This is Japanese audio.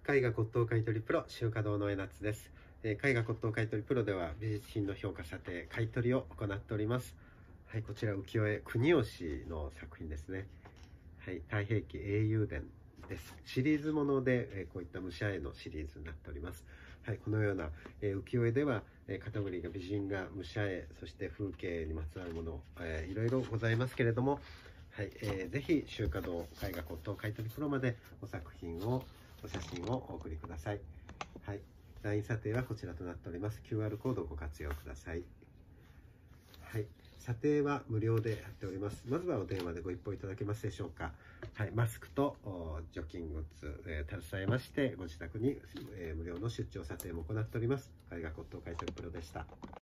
絵画骨董買取プロ周華堂の江夏です。絵画骨董買取プロでは美術品の評価査定買取を行っております。はい、こちら浮世絵国吉の作品ですね。はい、太平記英雄伝です。シリーズものでこういった武者絵のシリーズになっております。はい、このような浮世絵ではカテゴリーが美人画、武者絵、そして風景にまつわるもの、いろいろございますけれども、はい、ぜひ周華堂絵画骨董買取プロまでお作品をお写真をお送りください。はい。LINE 査定はこちらとなっております。QR コードをご活用ください。はい。査定は無料でやっております。まずはお電話でご一報いただけますでしょうか。はい。マスクと除菌グッズ、携えまして、ご自宅に、無料の出張査定も行っております。絵画骨董買取プロでした。